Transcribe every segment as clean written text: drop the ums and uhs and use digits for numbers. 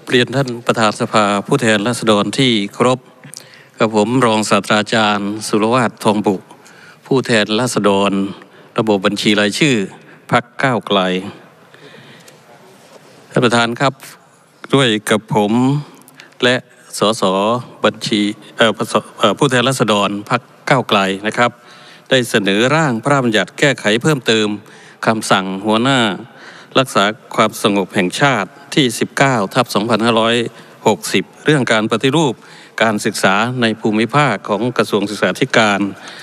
เรียนท่านประธานสภาผู้แทนราษฎรที่เคารพกับผมรองศาสตราจารย์สุรวาททองบุผู้แทนราษฎรระบบบัญชีรายชื่อพรรคก้าวไกลท่านประธานครับด้วยกับผมและสสบัญชีผู้แทนราษฎรพรรคก้าวไกลนะครับได้เสนอร่างพระราชบัญญัติแก้ไขเพิ่มเติมคำสั่งหัวหน้ารักษาความสงบแห่งชาติที่ 19/2560 เรื่องการปฏิรูปการศึกษาในภูมิภาคของกระทรวงศึกษาธิการ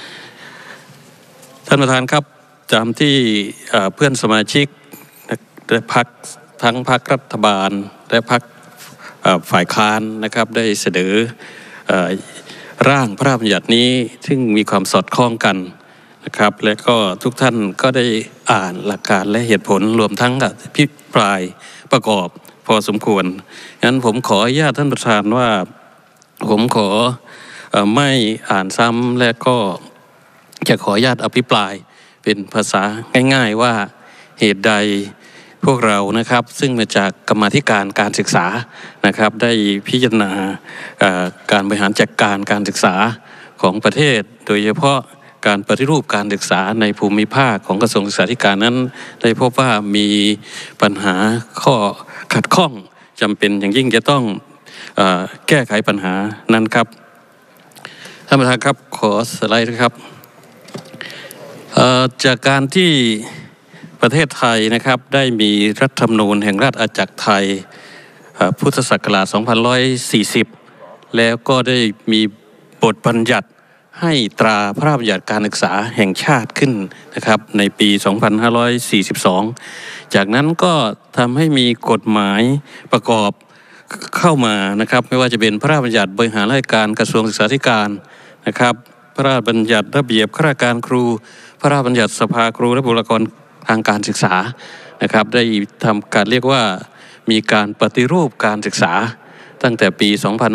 ท่านประธานครับตามที่เพื่อนสมาชิกและพรรคทั้งพรรครัฐบาลและพรรคฝ่ายค้านนะครับได้เสนอร่างพระราชบัญญัตินี้ซึ่งมีความสอดคล้องกันนะครับและก็ทุกท่านก็ได้อ่านหลักการและเหตุผลรวมทั้งอภิปรายประกอบพอสมควรงั้นผมขออนุญาตท่านประธานว่าผมขอไม่อ่านซ้ำและก็จะขออนุญาตอภิปรายเป็นภาษาง่ายๆว่าเหตุใดพวกเรานะครับซึ่งมาจากกรรมาธิการการศึกษานะครับได้พิจารณาการบริหารจัดการการศึกษาของประเทศโดยเฉพาะการปฏิรูปการศึกษาในภูมิภาคของกระทรวงศึกษาธิการนั้นได้พบว่ามีปัญหาข้อขัดข้องจำเป็นอย่างยิ่งจะต้องแก้ไขปัญหานั้นครับท่านประธานครับขอสไลด์นะครับจากการที่ประเทศไทยนะครับได้มีรัฐธรรมนูญแห่งราชอาณาจักรไทยพุทธศักราช 2540 แล้วก็ได้มีบทบัญญัติให้ตราพระราชบัญญัติการศึกษาแห่งชาติขึ้นนะครับในปี 2542 จากนั้นก็ทำให้มีกฎหมายประกอบเข้ามานะครับไม่ว่าจะเป็นพระราชบัญญัติบริหารราชการกระทรวงศึกษาธิการนะครับพระราชบัญญัติระเบียบข้าราชการครูพระราชบัญญัติสภาครูและบุคลากรทางการศึกษานะครับได้ทำการเรียกว่ามีการปฏิรูปการศึกษาตั้งแต่ปี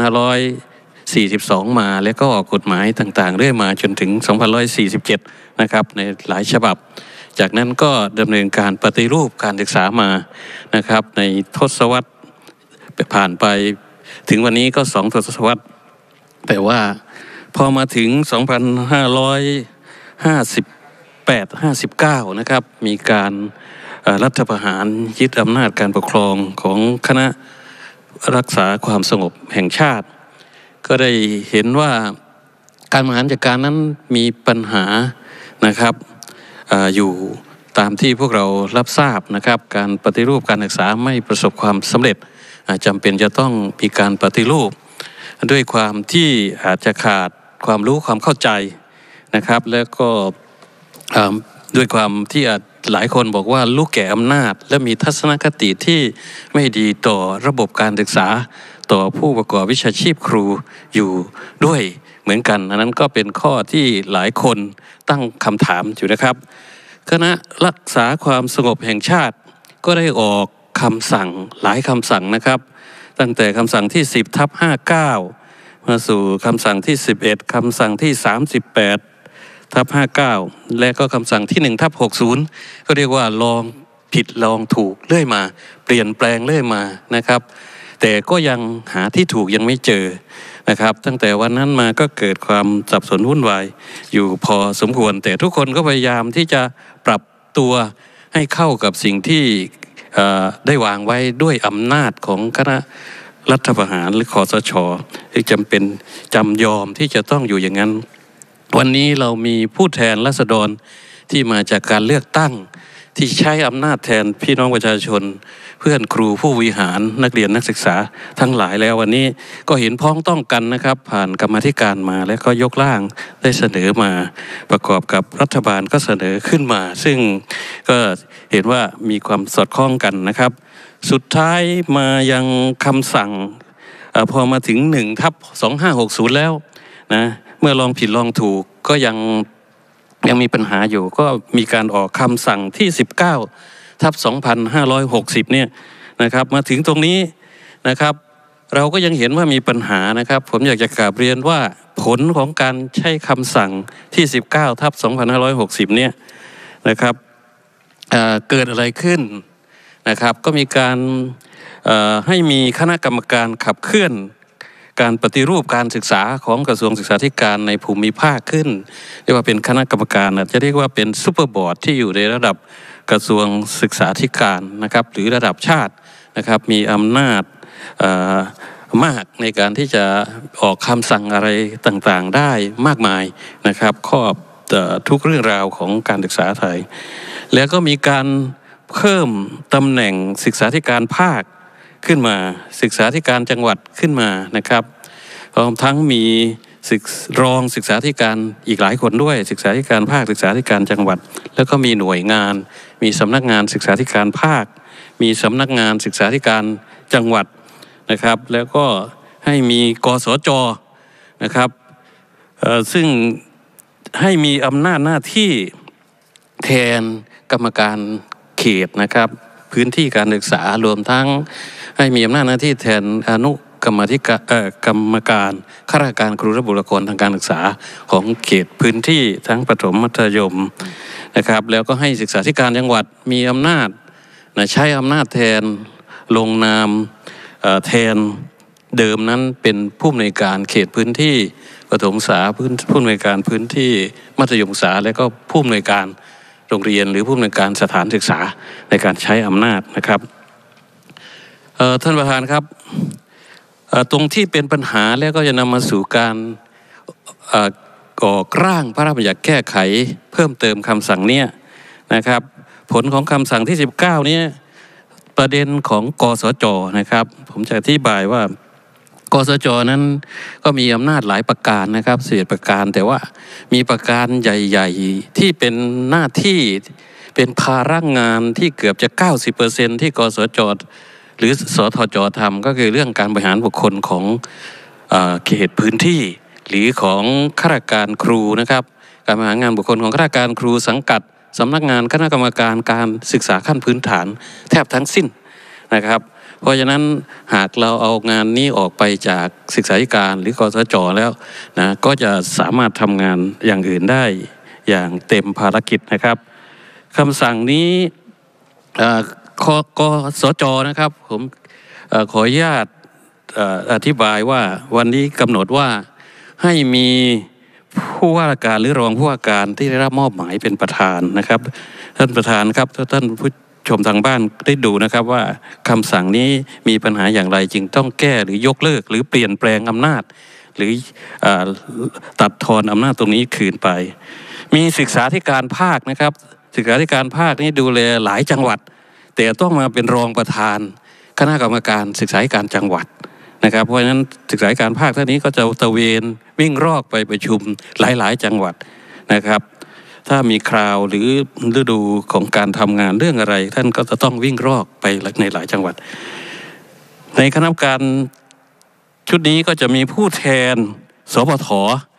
2542 มาแล้วก็ออกกฎหมายต่างๆเรื่อยมาจนถึง 2547 นะครับในหลายฉบับจากนั้นก็ดำเนินการปฏิรูปการศึกษามานะครับในทศวรรษผ่านไปถึงวันนี้ก็2 ทศวรรษแต่ว่าพอมาถึง 2558-59 นะครับมีการรัฐประหารยึดอำนาจการปกครองของคณะรักษาความสงบแห่งชาติก็ได้เห็นว่าการบริหารจัดการนั้นมีปัญหานะครับอยู่ตามที่พวกเรารับทราบนะครับการปฏิรูปการศึกษาไม่ประสบความสำเร็จจำเป็นจะต้องมีการปฏิรูปด้วยความที่อาจจะขาดความรู้ความเข้าใจนะครับแล้วก็ด้วยความที่หลายคนบอกว่าลูกแก่อำนาจและมีทัศนคติที่ไม่ดีต่อระบบการศึกษาต่อผู้ประกอบวิชาชีพครูอยู่ด้วยเหมือนกันอันนั้นก็เป็นข้อที่หลายคนตั้งคำถามอยู่นะครับคณะรักษาความสงบแห่งชาติก็ได้ออกคำสั่งหลายคำสั่งนะครับตั้งแต่คำสั่งที่ 10/59 มาสู่คำสั่งที่ 11 คำสั่งที่ 38/59 และก็คำสั่งที่ 1/60 ก็เรียกว่าลองผิดลองถูกเรื่อยมาเปลี่ยนแปลงเรื่อยมานะครับแต่ก็ยังหาที่ถูกยังไม่เจอนะครับตั้งแต่วันนั้นมาก็เกิดความสับสนวุ่นวายอยู่พอสมควรแต่ทุกคนก็พยายามที่จะปรับตัวให้เข้ากับสิ่งที่ได้วางไว้ด้วยอำนาจของคณะรัฐประหารหรือคสช.ที่จำเป็นจำยอมที่จะต้องอยู่อย่างนั้นวันนี้เรามีผู้แทนราษฎรที่มาจากการเลือกตั้งที่ใช้อำนาจแทนพี่น้องประชาชนเพื่อนครูผู้บริหารนักเรียนนักศึกษาทั้งหลายแล้ววันนี้ก็เห็นพ้องต้องกันนะครับผ่านกรรมาธิการมาและก็ยกร่างได้เสนอมาประกอบกับรัฐบาลก็เสนอขึ้นมาซึ่งก็เห็นว่ามีความสอดคล้องกันนะครับสุดท้ายมายังคำสั่งพอมาถึง 1/2560 แล้วนะเมื่อลองผิดลองถูกก็ยังมีปัญหาอยู่ก็มีการออกคำสั่งที่ 19/2560 เนี่ยนะครับมาถึงตรงนี้นะครับเราก็ยังเห็นว่ามีปัญหานะครับผมอยากจะกราบเรียนว่าผลของการใช้คำสั่งที่ 19/2560 เนี่ยนะครับเกิดอะไรขึ้นนะครับก็มีการให้มีคณะกรรมการขับเคลื่อนการปฏิรูปการศึกษาของกระทรวงศึกษาธิการในภูมิภาคขึ้นเรียกว่าเป็นคณะกรรมการจะเรียกว่าเป็นซูเปอร์บอร์ดที่อยู่ในระดับกระทรวงศึกษาธิการนะครับหรือระดับชาตินะครับมีอำนาจมากในการที่จะออกคำสั่งอะไรต่างๆได้มากมายนะครับครอบทุกเรื่องราวของการศึกษาไทยแล้วก็มีการเพิ่มตำแหน่งศึกษาธิการภาคขึ้นมาศึกษาธิการจังหวัดขึ้นมานะครับพร้อมทั้งมีรองศึกษาธิการอีกหลายคนด้วยศึกษาธิการภาคศึกษาธิการจังหวัดแล้วก็มีหน่วยงานมีสำนักงานศึกษาธิการภาคมีสำนักงานศึกษาธิการจังหวัดนะครับแล้วก็ให้มีกสจนะครับซึ่งให้มีอำนาจหน้าที่แทนกรรมการเขตนะครับพื้นที่การศึกษารวมทั้งให้มีอำนาจหน้าที่แทนอนุกรรมการข้าราชการครูและบุคลากรทางการศึกษาของเขตพื้นที่ทั้งประถมมัธยมนะครับแล้วก็ให้ศึกษาธิการจังหวัดมีอำนาจใช้อำนาจแทนลงนามแทนเดิมนั้นเป็นผู้อำนวยการเขตพื้นที่ประถมศึกษาผู้อำนวยการพื้นที่มัธยมศึกษาและก็ผู้อำนวยการโรงเรียนหรือผู้อำนวยการสถานศึกษาในการใช้อำนาจนะครับท่านประธานครับตรงที่เป็นปัญหาแล้วก็จะนำมาสู่การออกร่างพระราชบัญญัติแก้ไขเพิ่มเติมคำสั่งเนี้ยนะครับผลของคำสั่งที่19นี้ประเด็นของกสจนะครับผมจะอธิบายว่ากสจนั้นก็มีอำนาจหลายประการนะครับ11ประการแต่ว่ามีประการใหญ่ๆที่เป็นหน้าที่เป็นภาระงานที่เกือบจะ 90% ที่กสจหรือสทจทำก็คือเรื่องการบริหารบุคคลของเขตพื้นที่หรือของข้าราชการครูนะครับการบริหารงานบุคคลของข้าราชการครูสังกัดสำนักงานคณะกรรมการการศึกษาขั้นพื้นฐานแทบทั้งสิ้นนะครับเพราะฉะนั้นหากเราเอางานนี้ออกไปจากศึกษาธิการหรือกสจแล้วนะก็จะสามารถทำงานอย่างอื่นได้อย่างเต็มภารกิจนะครับคำสั่งนี้กสจนะครับผมขออนุญาตอธิบายว่าวันนี้กำหนดว่าให้มีผู้ว่าราชการหรือรองผู้ว่าการที่ได้รับมอบหมายเป็นประธานนะครับท่านประธานครับท่านผู้ชมทางบ้านได้ดูนะครับว่าคำสั่งนี้มีปัญหาอย่างไรจึงต้องแก้หรือยกเลิกหรือเปลี่ยนแปลงอำนาจหรือตัดทอนอำนาจตรงนี้คืนไปมีศึกษาธิการภาคนะครับศึกษาธิการภาคนี้ดูแลหลายจังหวัดแต่ต้องมาเป็นรองประธานคณะกรรมการศึกษาธิการจังหวัดนะครับเพราะฉะนั้นศึกษาธิการภาคท่านนี้ก็จะตะเวนวิ่งรอกไปประชุมหลายๆจังหวัดนะครับถ้ามีคราวหรือฤดูของการทำงานเรื่องอะไรท่านก็จะต้องวิ่งรอกไปในหลายจังหวัดในคณะกรรมการชุดนี้ก็จะมีผู้แทนสปท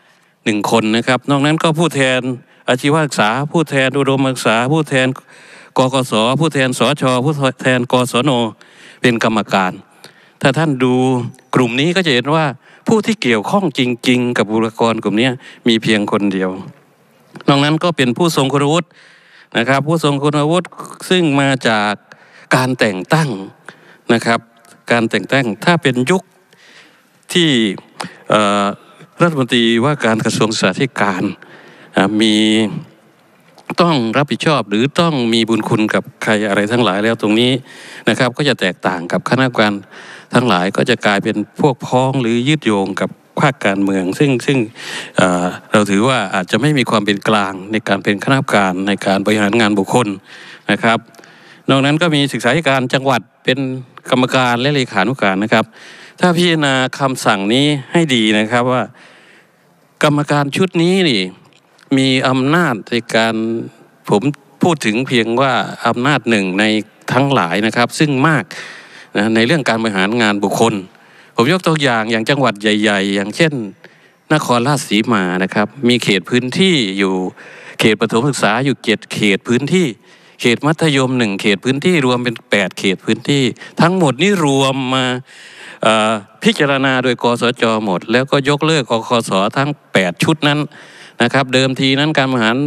1คนนะครับนอกนั้นก็ผู้แทนอาชีวศึกษาผู้แทนอุดมศึกษาผู้แทนกกสผู้แทนสชผู้แทนกศนเป็นกรรมการถ้าท่านดูกลุ่มนี้ก็จะเห็นว่าผู้ที่เกี่ยวข้องจริงๆกับบุคลากรกลุ่มนี้มีเพียงคนเดียวนอกนั้นก็เป็นผู้ทรงคุณวุฒินะครับผู้ทรงคุณวุฒิซึ่งมาจากการแต่งตั้งนะครับการแต่งตั้งถ้าเป็นยุคที่รัฐมนตรีว่าการกระทรวงศึกษาธิการมีต้องรับผิดชอบหรือต้องมีบุญคุณกับใครอะไรทั้งหลายแล้วตรงนี้นะครับก็จะแตกต่างกับคณะกรรมการทั้งหลายก็จะกลายเป็นพวกพ้องหรือยืดโยงกับภาคการเมืองซึ่งเราถือว่าอาจจะไม่มีความเป็นกลางในการเป็นคณะกรรมการในการบริหารงานบุคคลนะครับนอกนั้นก็มีศึกษาธิการจังหวัดเป็นกรรมการและเลขานุการนะครับถ้าพิจารณาคำสั่งนี้ให้ดีนะครับว่ากรรมการชุดนี้นี่มีอำนาจในการผมพูดถึงเพียงว่าอำนาจหนึ่งในทั้งหลายนะครับซึ่งมากนะในเรื่องการบริหารงานบุคคลผมยกตัวอย่างจังหวัดใหญ่ๆอย่างเช่นนครราชสีมานะครับมีเขตพื้นที่อยู่เขตประถมศึกษาอยู่7เขตพื้นที่เขตมัธยม1เขตพื้นที่รวมเป็น8เขตพื้นที่ทั้งหมดนี้รวมมาพิจารณาโดยกสจหมดแล้วก็ยกเลิกกคสทั้ง8ชุดนั้นนะครับเดิมทีนั้นการบริหาร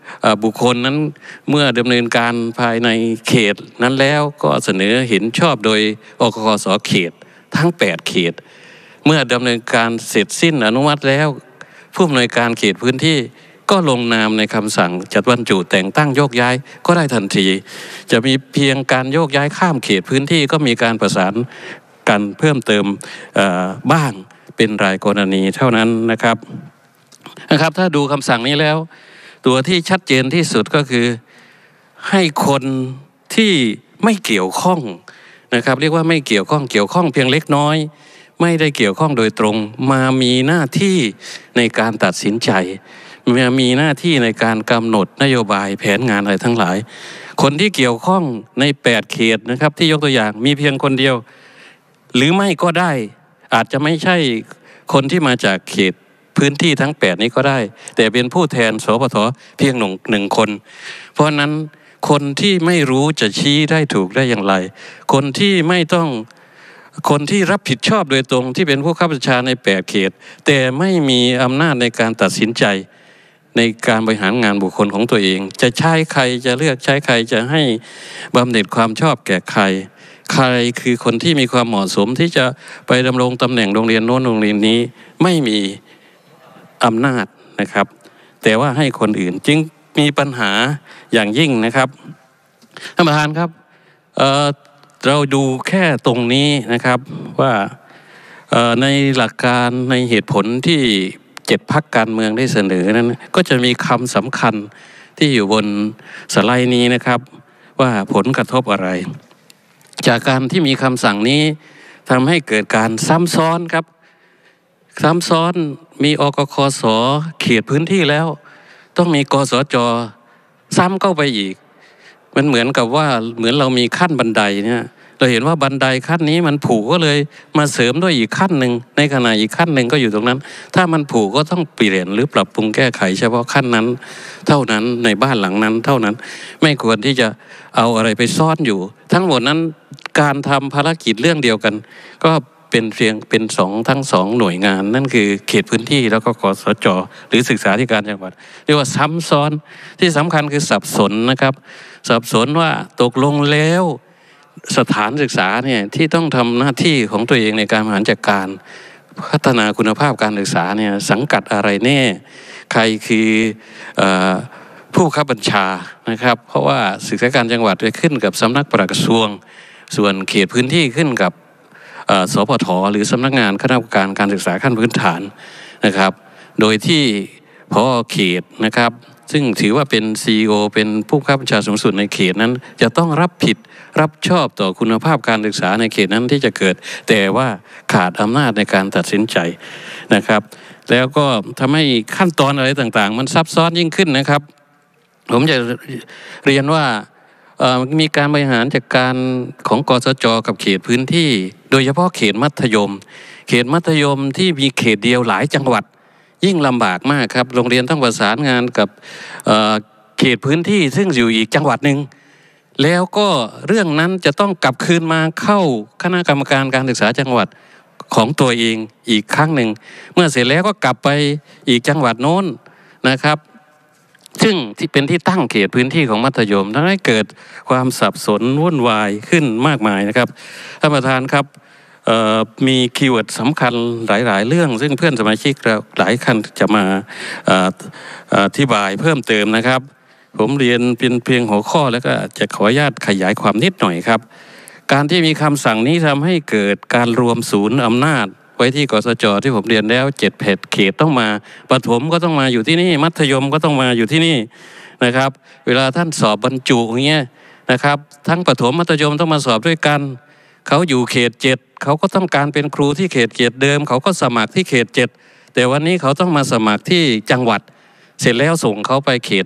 บุคคลนั้นเมื่อดำเนินการภายในเขตนั้นแล้วก็เสนอเห็นชอบโดยอกคส.เขตทั้ง8เขตเมื่อดำเนินการเสร็จสิ้นอนุมัติแล้วผู้อำนวยการเขตพื้นที่ก็ลงนามในคำสั่งจัดบรรจุแต่งตั้งโยกย้ายก็ได้ทันทีจะมีเพียงการโยกย้ายข้ามเขตพื้นที่ก็มีการประสานกันเพิ่มเติมบ้างเป็นรายกรณีเท่านั้นนะครับถ้าดูคำสั่งนี้แล้วตัวที่ชัดเจนที่สุดก็คือให้คนที่ไม่เกี่ยวข้องนะครับเรียกว่าไม่เกี่ยวข้องเพียงเล็กน้อยไม่ได้เกี่ยวข้องโดยตรงมามีหน้าที่ในการตัดสินใจมีหน้าที่ในการกำหนดนโยบายแผนงานอะไรทั้งหลายคนที่เกี่ยวข้องใน8เขตนะครับที่ยกตัวอย่างมีเพียงคนเดียวหรือไม่ก็ได้อาจจะไม่ใช่คนที่มาจากเขตพื้นที่ทั้ง8นี้ก็ได้แต่เป็นผู้แทนสปท.เพียงหนึ่งคนเพราะนั้นคนที่ไม่รู้จะชี้ได้ถูกได้อย่างไรคนที่รับผิดชอบโดยตรงที่เป็นผู้ข้าราชการใน8เขตแต่ไม่มีอำนาจในการตัดสินใจในการบริหารงานบุคคลของตัวเองจะใช้ใครจะเลือกใช้ใครจะให้บำเหน็จความชอบแก่ใครคือคนที่มีความเหมาะสมที่จะไปดำรงตำแหน่งโรงเรียนโน้นโรงเรียนนี้ไม่มีอำนาจนะครับแต่ว่าให้คนอื่นจึงมีปัญหาอย่างยิ่งนะครับท่านประธานครับเราดูแค่ตรงนี้นะครับว่าในหลักการในเหตุผลที่7พรรคการเมืองได้เสนอนั้นก็จะมีคำสำคัญที่อยู่บนสไลด์นี้นะครับว่าผลกระทบอะไรจากการที่มีคำสั่งนี้ทำให้เกิดการซ้ำซ้อนครับซ้ำซ้อนมีอกคส.เขตพื้นที่แล้วต้องมีกสจ.ซ้ำเข้าไปอีกมันเหมือนกับว่าเรามีขั้นบันไดเนี่ยเราเห็นว่าบันไดขั้นนี้มันผุก็เลยมาเสริมด้วยอีกขั้นหนึ่งในขณะอีกขั้นหนึ่งก็อยู่ตรงนั้นถ้ามันผุก็ต้องเปลี่ยนหรือปรับปรุงแก้ไขเฉพาะขั้นนั้นเท่านั้นในบ้านหลังนั้นเท่านั้นไม่ควรที่จะเอาอะไรไปซ่อนอยู่ทั้งหมดนั้นการทำภารกิจเรื่องเดียวกันก็เป็นทั้งสองหน่วยงานนั่นคือเขตพื้นที่แล้วก็กสจ.หรือศึกษาธิการจังหวัดเรียกว่าซ้ำซ้อนที่สำคัญคือสับสนนะครับสับสนว่าตกลงแล้วสถานศึกษาเนี่ยที่ต้องทำหน้าที่ของตัวเองในการบริหารจัดการพัฒนาคุณภาพการศึกษาเนี่ยสังกัดอะไรแน่ใครคือผู้บังคับบัญชานะครับเพราะว่าศึกษาธิการจังหวัดจะขึ้นกับสำนักปลัดกระทรวงส่วนเขตพื้นที่ขึ้นกับสปท.หรือสำนักงานคณะกรรมการการศึกษาขั้นพื้นฐานนะครับโดยที่ผอ.เขตนะครับซึ่งถือว่าเป็น CEO เป็นผู้บังคับบัญชาสูงสุดในเขตนั้นจะต้องรับผิดรับชอบต่อคุณภาพการศึกษาในเขตนั้นที่จะเกิดแต่ว่าขาดอำนาจในการตัดสินใจนะครับแล้วก็ทำให้ขั้นตอนอะไรต่างๆมันซับซ้อนยิ่งขึ้นนะครับผมจะเรียนว่ามีการบริหารจัดการของกสจ.กับเขตพื้นที่โดยเฉพาะเขตมัธยมที่มีเขตเดียวหลายจังหวัดยิ่งลำบากมากครับโรงเรียนต้องประสานงานกับเขตพื้นที่ซึ่งอยู่อีกจังหวัดหนึ่งแล้วก็เรื่องนั้นจะต้องกลับคืนมาเข้าคณะกรรมการการศึกษาจังหวัดของตัวเองอีกครั้งหนึ่งเมื่อเสร็จแล้วก็กลับไปอีกจังหวัดโน้นนะครับซึ่งที่เป็นที่ตั้งเขตพื้นที่ของมัธยมทำให้เกิดความสับสนวุ่นวายขึ้นมากมายนะครับท่านประธานครับมีคีย์เวิร์ดสำคัญหลายๆเรื่องซึ่งเพื่อนสมาชิกหลายท่านจะมาอธิบายเพิ่มเติมนะครับผมเรียนเป็นเพียงหัวข้อแล้วก็จะขออนุญาตขยายความนิดหน่อยครับการที่มีคำสั่งนี้ทำให้เกิดการรวมศูนย์อำนาจไว้ที่กสจ.ที่ผมเรียนแล้ว7เขตต้องมาประถมก็ต้องมาอยู่ที่นี่มัธยมก็ต้องมาอยู่ที่นี่นะครับเวลาท่านสอบบรรจุอย่างเงี้ยนะครับทั้งประถมมัธยมต้องมาสอบด้วยกันเขาอยู่เขต7เขาก็ต้องการเป็นครูที่เขตเดิมเขาก็สมัครที่เขต7แต่วันนี้เขาต้องมาสมัครที่จังหวัดเสร็จแล้วส่งเขาไปเขต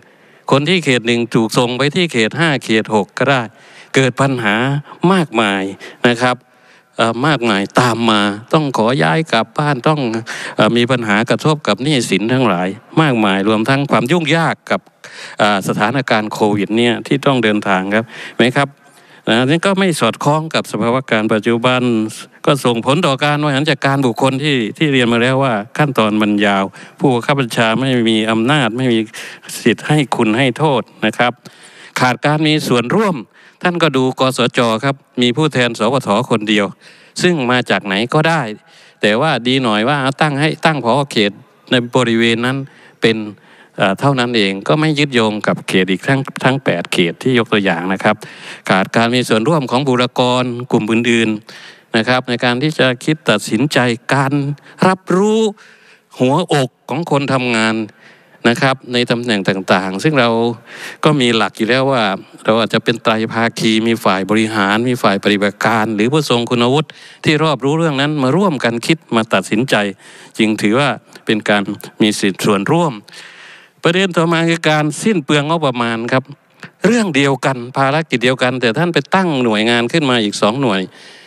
1คนที่เขต1ถูกส่งไปที่เขต5เขต6ก็ได้เกิดปัญหามากมายนะครับมากมายตามมาต้องขอย้ายกลับบ้านต้องมีปัญหากระทบกับหนี้สินทั้งหลายมากมายรวมทั้งความยุ่งยากกับสถานการณ์โควิดเนี่ยที่ต้องเดินทางครับไหมครับนี่ก็ไม่สอดคล้องกับสภาวะการปัจจุบันก็ส่งผลต่อการบริหารจัดการบุคคลที่เรียนมาแล้วว่าขั้นตอนมันยาวผู้บังคับบัญชาไม่มีอำนาจไม่มีสิทธิ์ให้คุณให้โทษนะครับขาดการมีส่วนร่วมท่านก็ดูกสจครับมีผู้แทนสวทคนเดียวซึ่งมาจากไหนก็ได้แต่ว่าดีหน่อยว่าตั้งผอ.เขตในบริเวณนั้นเป็นเท่านั้นเองก็ไม่ยึดโยงกับเขตอีกทั้ง8เขตที่ยกตัวอย่างนะครับขาดการมีส่วนร่วมของบุคลากรกลุ่มอื่นๆนะครับในการที่จะคิดตัดสินใจการรับรู้หัวอกของคนทำงานนะครับในตำแหน่งต่างๆซึ่งเราก็มีหลักอยู่แล้วว่าเราอาจจะเป็นไตรภาคีมีฝ่ายบริหารมีฝ่ายปฏิบัติการหรือผู้ทรงคุณวุฒิที่รอบรู้เรื่องนั้นมาร่วมกันคิดมาตัดสินใจจึงถือว่าเป็นการมีสิทธิส่วนร่วมประเด็นต่อมาคือการสิ้นเปลืองงบประมาณครับเรื่องเดียวกันภารกิจเดียวกันแต่ท่านไปตั้งหน่วยงานขึ้นมาอีก2หน่วย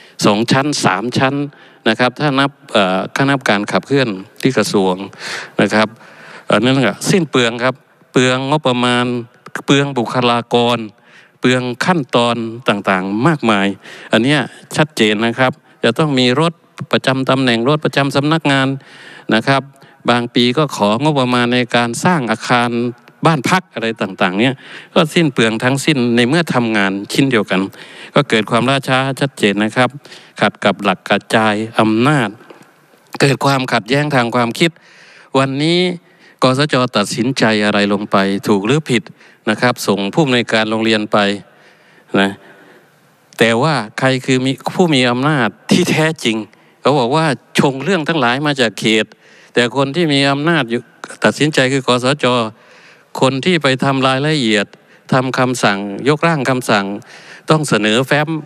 2ชั้น3ชั้นนะครับถ้านับคณะกรรมการขับเคลื่อนที่กระทรวงนะครับนั่นแหละสิ้นเปลืองครับเปลืองงบประมาณเปลืองบุคลากรเปลืองขั้นตอนต่างๆมากมายอันนี้ชัดเจนนะครับจะต้องมีรถประจำตำแหน่งรถประจำสำนักงานนะครับบางปีก็ของบประมาณในการสร้างอาคารบ้านพักอะไรต่างๆเนี่ยก็สิ้นเปลืองทั้งสิ้นในเมื่อทำงานชิ้นเดียวกันก็เกิดความล่าช้าชัดเจนนะครับขัดกับหลักกระจายอำนาจเกิดความขัดแย้งทางความคิดวันนี้กสจ.ตัดสินใจอะไรลงไปถูกหรือผิดนะครับส่งผู้อำนวยการโรงเรียนไปนะแต่ว่าใครคือผู้มีอำนาจที่แท้จริงเขาบอกว่าชงเรื่องทั้งหลายมาจากเขตแต่คนที่มีอำนาจตัดสินใจคือกสจ.คนที่ไปทำรายละเอียดทำคำสั่งยกร่างคำสั่งต้องเสนอแฟ้ม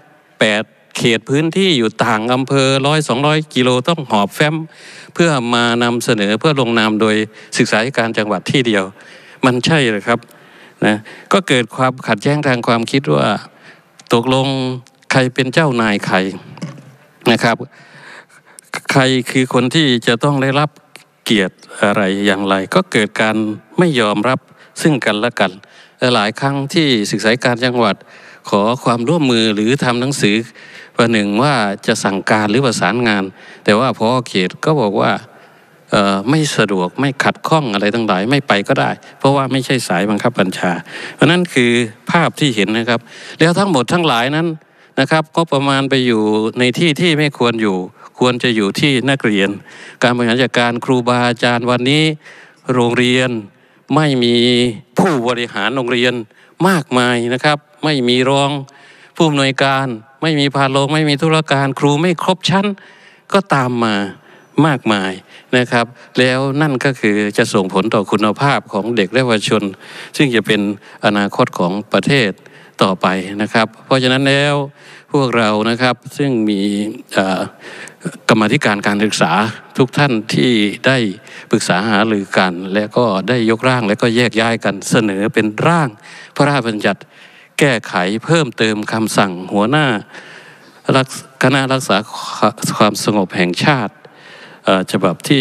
8เขตพื้นที่อยู่ต่างอำเภอ100-200 กิโลต้องหอบแฟ้มเพื่อมานำเสนอเพื่อลงนามโดยศึกษาธิการจังหวัดที่เดียวมันใช่หรือครับนะก็เกิดความขัดแย้งทางความคิดว่าตกลงใครเป็นเจ้านายใครนะครับใครคือคนที่จะต้องได้รับเกียรติอะไรอย่างไรก็เกิดการไม่ยอมรับซึ่งกันและกันหลายครั้งที่ศึกษาธิการจังหวัดขอความร่วมมือหรือทำหนังสือประหนึ่งว่าจะสั่งการหรือประสานงานแต่ว่าพอเขตก็บอกว่าไม่สะดวกไม่ขัดข้องอะไรทั้งหลายไม่ไปก็ได้เพราะว่าไม่ใช่สายบังคับบัญชาเพราะนั้นคือภาพที่เห็นนะครับแล้วทั้งหมดทั้งหลายนั้นนะครับก็ประมาณไปอยู่ในที่ที่ไม่ควรอยู่ควรจะอยู่ที่นักเรียนการบริหารจัดการครูบาอาจารย์วันนี้โรงเรียนไม่มีผู้บริหารโรงเรียนมากมายนะครับไม่มีรองผู้อำนวยการไม่มีพาโรงไม่มีธุรการครูไม่ครบชั้นก็ตามมามากมายนะครับแล้วนั่นก็คือจะส่งผลต่อคุณภาพของเด็กและเยาวชนซึ่งจะเป็นอนาคตของประเทศต่อไปนะครับเพราะฉะนั้นแล้วพวกเรานะครับซึ่งมีกรรมาธิการการศึกษาทุกท่านที่ได้ปรึกษาหารือกันและก็ได้ยกร่างและก็แยกย้ายกันเสนอเป็นร่างพระราชบัญญัติแก้ไขเพิ่มเติมคำสั่งหัวหน้าคณะรักษาความสงบแห่งชาติฉบับที่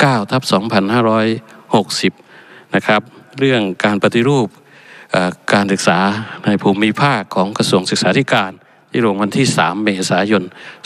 19/2560นะครับเรื่องการปฏิรูปการศึกษาในภูมิภาคของกระทรวงศึกษาธิการที่ลงวันที่3 เมษายน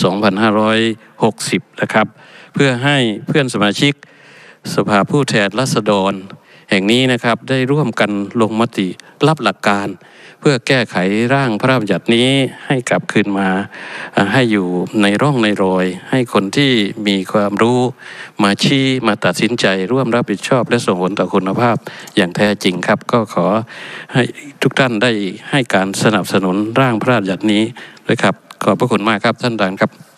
2560นะครับเพื่อให้เพื่อนสมาชิกสภาผู้แทนราษฎรแห่งนี้นะครับได้ร่วมกันลงมติรับหลักการเพื่อแก้ไขร่างพระราชบัญญัตินี้ให้กลับคืนมาให้อยู่ในร่องในรอยให้คนที่มีความรู้มาชี้มาตัดสินใจร่วมรับผิดชอบและส่งผลต่อคุณภาพอย่างแท้จริงครับก็ขอให้ทุกท่านได้ให้การสนับสนุนร่างพระราชบัญญัตินี้ด้วยครับขอบพระคุณมากครับท่านประธานครับ